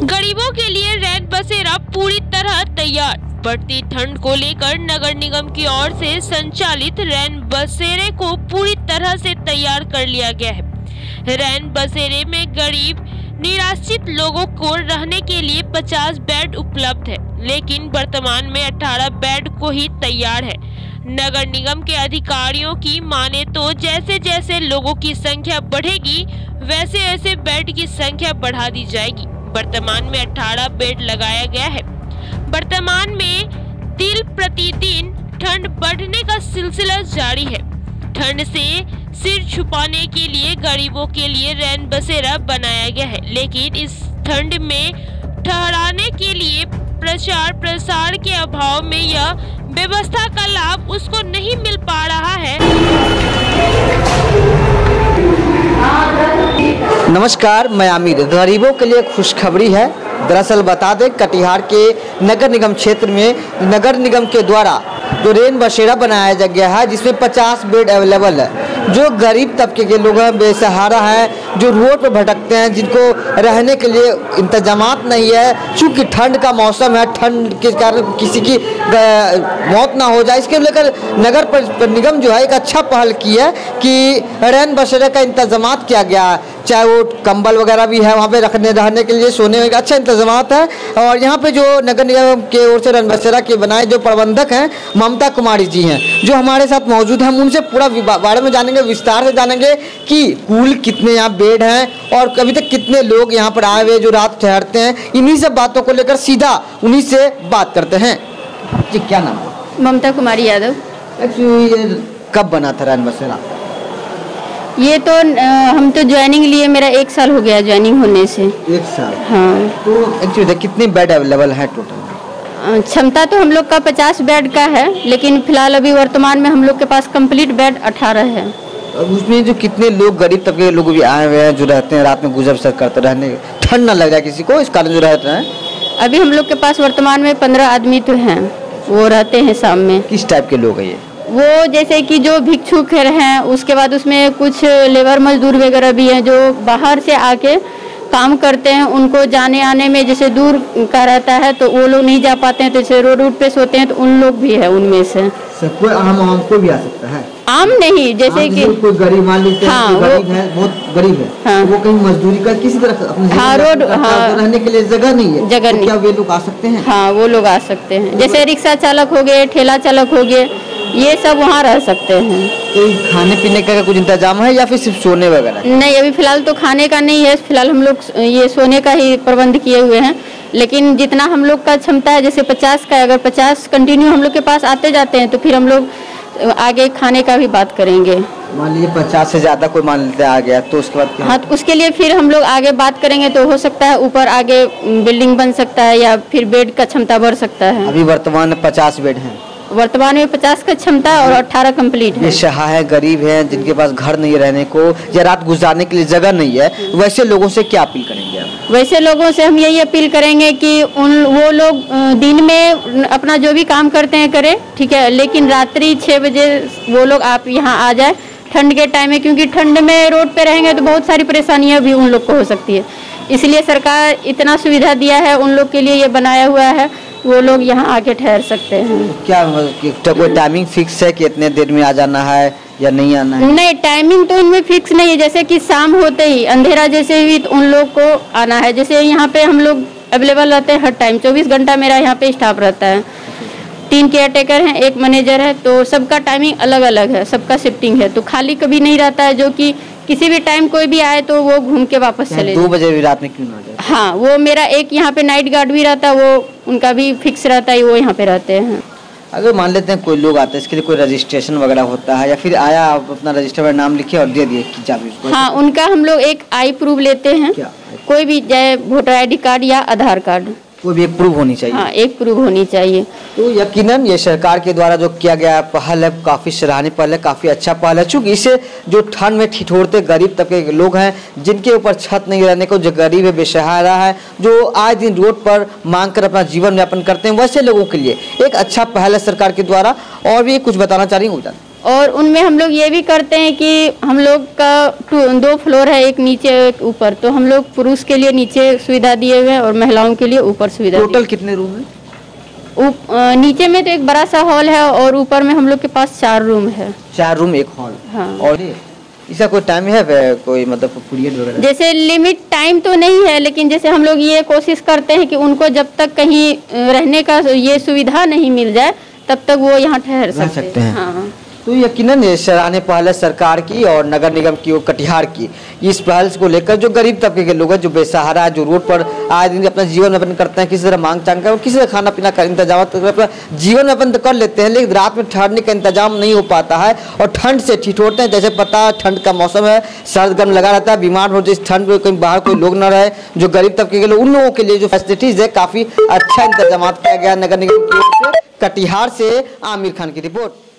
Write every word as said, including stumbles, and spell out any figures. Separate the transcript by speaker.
Speaker 1: गरीबों के लिए रैन बसेरा पूरी तरह तैयार। बढ़ती ठंड को लेकर नगर निगम की ओर से संचालित रैन बसेरे को पूरी तरह से तैयार कर लिया गया है। रैन बसेरे में गरीब निराश्रित लोगों को रहने के लिए पचास बेड उपलब्ध है, लेकिन वर्तमान में अठारह बेड को ही तैयार है। नगर निगम के अधिकारियों की माने तो जैसे जैसे लोगों की संख्या बढ़ेगी वैसे वैसे बेड की संख्या बढ़ा दी जाएगी। वर्तमान में अठारह बेड लगाया गया है। वर्तमान में दिन प्रतिदिन ठंड बढ़ने का सिलसिला जारी है। ठंड से सिर छुपाने के लिए गरीबों के लिए रैन बसेरा बनाया गया है, लेकिन इस ठंड में ठहराने के लिए प्रचार प्रसार के अभाव में यह व्यवस्था का लाभ उसको नहीं मिल पा रहा है।
Speaker 2: नमस्कार, मैं आमिर। गरीबों के लिए खुशखबरी है। दरअसल बता दें, कटिहार के नगर निगम क्षेत्र में नगर निगम के द्वारा जो रैन बसेरा बनाया गया है, जिसमें पचास बेड अवेलेबल है। जो गरीब तबके के लोग हैं, बेसहारा हैं, जो रोड पर भटकते हैं, जिनको रहने के लिए इंतजामात नहीं है, चूँकि ठंड का मौसम है, ठंड के कारण किसी की मौत ना हो जाए, इसके लेकर नगर निगम जो है एक अच्छा पहल की है कि रैन बसेरा का इंतजामात किया गया है। चाहे वो कंबल वगैरह भी है, वहाँ पे रखने रहने के लिए सोने का अच्छा इंतजामात है। और यहाँ पे जो नगर निगम के ओर से रैन बसेरा के बनाए जो प्रबंधक हैं ममता कुमारी जी हैं, जो हमारे साथ मौजूद हैं। हम उनसे पूरा बारे में जानेंगे, विस्तार से जानेंगे कि कुल कितने यहाँ बेड हैं और अभी तक कितने लोग यहाँ पर आए हुए जो रात ठहरते हैं। इन्हीं सब बातों को लेकर सीधा उन्हीं से बात करते हैं। जी, क्या नाम है?
Speaker 3: ममता कुमारी यादव।
Speaker 2: एक्चुअली कब बना था रैन बसेरा?
Speaker 3: ये तो हम तो ज्वाइनिंग लिए, मेरा एक साल हो गया ज्वाइनिंग होने से।
Speaker 2: एक साल?
Speaker 3: हाँ।
Speaker 2: तो एक्चुअली कितने बेड अवेलेबल है टोटल?
Speaker 3: क्षमता तो हम लोग का पचास बेड का है, लेकिन फिलहाल अभी वर्तमान में हम लोग के पास कंप्लीट बेड अठारह है।
Speaker 2: उसमें जो कितने लोग गरीब तबके के लोग भी आए हुए हैं, जो रहते हैं रात में गुजर बसर करते, रहने ठंड ना लग जाए किसी को, इस कारण जो रहते हैं?
Speaker 3: अभी हम लोग के पास वर्तमान में पंद्रह आदमी तो हैं, वो रहते हैं शाम में।
Speaker 2: किस टाइप के लोग हैं ये?
Speaker 3: वो जैसे कि जो भिक्षुक हैं, उसके बाद उसमें कुछ लेबर मजदूर वगैरह भी हैं जो बाहर से आके काम करते हैं। उनको जाने आने में जैसे दूर का रहता है तो वो लोग नहीं जा पाते हैं, तो जैसे रोड रोड पे सोते हैं, तो उन लोग भी है उनमें से।
Speaker 2: सब कोई आम आम कोई भी आ सकता है?
Speaker 3: आम नहीं, जैसे कि
Speaker 2: कोई गरीब मान लीजिए,
Speaker 3: हाँ,
Speaker 2: गरीब है, बहुत गरीब है,
Speaker 3: हाँ,
Speaker 2: वो कहीं मजदूरी कर किसी तरह अपने
Speaker 3: हाँ, रोड हाँ,
Speaker 2: रहने के लिए जगह नहीं है,
Speaker 3: जगह
Speaker 2: तो
Speaker 3: नहीं,
Speaker 2: क्या वे लोग आ सकते हैं?
Speaker 3: हाँ, वो लोग आ सकते हैं। जैसे रिक्शा चालक हो गए, ठेला चालक हो गए, ये सब वहाँ रह सकते हैं।
Speaker 2: तो खाने पीने का कुछ इंतजाम है या फिर सिर्फ सोने वगैरह?
Speaker 3: नहीं, अभी फिलहाल तो खाने का नहीं है, फिलहाल हम लोग ये सोने का ही प्रबंध किए हुए हैं। लेकिन जितना हम लोग का क्षमता है, जैसे पचास का, अगर पचास कंटिन्यू हम लोग के पास आते जाते हैं तो फिर हम लोग आगे खाने का भी बात करेंगे।
Speaker 2: मान लीजिए पचास से ज्यादा कोई मान लेते आ गया तो उसके बाद क्या?
Speaker 3: हाँ, तो उसके लिए फिर हम लोग आगे बात करेंगे, तो हो सकता है ऊपर आगे बिल्डिंग बन सकता है या फिर बेड का क्षमता बढ़ सकता है।
Speaker 2: अभी वर्तमान में पचास बेड हैं।
Speaker 3: वर्तमान में पचास का क्षमता और अठारह कंप्लीट है।
Speaker 2: बेसहारा है, गरीब है, जिनके पास घर नहीं रहने को या रात गुजारने के लिए जगह नहीं है, वैसे लोगों से क्या अपील करेंगे आप?
Speaker 3: वैसे लोगों से हम यही अपील करेंगे कि उन वो लोग दिन में अपना जो भी काम करते हैं करें, ठीक है, लेकिन रात्रि छः बजे वो लोग आप यहाँ आ जाए ठंड के टाइम में, क्योंकि ठंड में रोड पे रहेंगे तो बहुत सारी परेशानियाँ भी उन लोग को हो सकती है। इसलिए सरकार इतना सुविधा दिया है, उन लोग के लिए ये बनाया हुआ है, वो लोग यहाँ आके ठहर सकते हैं।
Speaker 2: क्या तो कोई टाइमिंग फिक्स है कि इतने देर में आ जाना है या नहीं आना है?
Speaker 3: नहीं, टाइमिंग तो इनमें फिक्स नहीं है। जैसे कि शाम होते ही अंधेरा जैसे ही तो उन लोग को आना है। जैसे यहाँ पे हम लोग अवेलेबल रहते हैं हर टाइम, चौबीस घंटा मेरा यहाँ पे स्टाफ रहता है। तीन केयर टेकर हैं, एक मैनेजर है, तो सबका टाइमिंग अलग अलग है, सबका शिफ्टिंग है, तो खाली कभी नहीं रहता है, जो कि किसी भी टाइम कोई भी आए तो वो घूम के वापस चले।
Speaker 2: दो बजे भी रात में क्यों ना आ जाए?
Speaker 3: हाँ, वो मेरा एक यहाँ पे नाइट गार्ड भी रहता है, वो उनका भी फिक्स रहता है, वो यहाँ पे रहते हैं।
Speaker 2: अगर मान लेते हैं कोई लोग आते हैं, इसके लिए कोई रजिस्ट्रेशन वगैरह होता है या फिर आया आप अपना रजिस्टर में नाम लिखे और दे दिए कि चाबी उसको?
Speaker 3: हाँ, उनका हम लोग एक आई प्रूफ लेते हैं।
Speaker 2: क्या?
Speaker 3: कोई भी, चाहे वोटर आई डी कार्ड या आधार कार्ड,
Speaker 2: कोई भी एक प्रूफ होनी चाहिए।
Speaker 3: हाँ, एक प्रूफ होनी चाहिए।
Speaker 2: तो यकीनन ये सरकार के द्वारा जो किया गया पहल है, काफ़ी सराहनीय पहल है, काफ़ी अच्छा पहल है। चूँकि इससे जो ठंड में ठिठुरते गरीब तबके के लोग हैं, जिनके ऊपर छत नहीं रहने को, जो गरीब है, बेसहारा है, जो आए दिन रोड पर मांग कर अपना जीवन यापन करते हैं, वैसे लोगों के लिए एक अच्छा पहल है सरकार के द्वारा। और भी कुछ बताना चाह रही हूँ?
Speaker 3: और उनमें हम लोग ये भी करते हैं कि हम लोग का दो फ्लोर है, एक नीचे एक ऊपर, तो हम लोग पुरुष के लिए नीचे सुविधा दिए हुए हैं और महिलाओं के लिए ऊपर सुविधा।
Speaker 2: टोटल कितने रूम है?
Speaker 3: उप, नीचे में तो एक बड़ा सा हॉल है और ऊपर में हम लोग के पास चार रूम है।
Speaker 2: चार रूम एक हॉल।
Speaker 3: हाँ।
Speaker 2: और इसका कोई टाइम है, कोई मतलब पीरियड वगैरह?
Speaker 3: जैसे लिमिट टाइम तो नहीं है, लेकिन जैसे हम लोग ये कोशिश करते हैं कि उनको जब तक कहीं रहने का ये सुविधा नहीं मिल जाए तब तक वो यहाँ ठहर सकते,
Speaker 2: सकते हैं।
Speaker 3: हाँ।
Speaker 2: तो यकीनन ये सराहनीय पहल है सरकार की और नगर निगम की और कटिहार की। इस पहल को लेकर जो गरीब तबके के लोग हैं, जो बेसहारा, जो रोड पर आए दिन अपना जीवन यापन करते हैं, किसी तरह मांग चांग कर और किसी तरह खाना पीना का इंतजाम अपना जीवन यापन कर लेते हैं, लेकिन रात में ठहरने का इंतजाम नहीं हो पाता है और ठंड से ठिठुरते हैं। जैसे पता है ठंड का मौसम है, सर्द गर्म लगा रहता है, बीमार हो जाए इस ठंड में, कहीं बाहर कोई लोग न रहे, जो गरीब तबके के लोग, उन लोगों के लिए जो फैसिलिटीज है काफ़ी अच्छा इंतजाम किया गया नगर निगम की ओर से। कटिहार से आमिर खान की रिपोर्ट।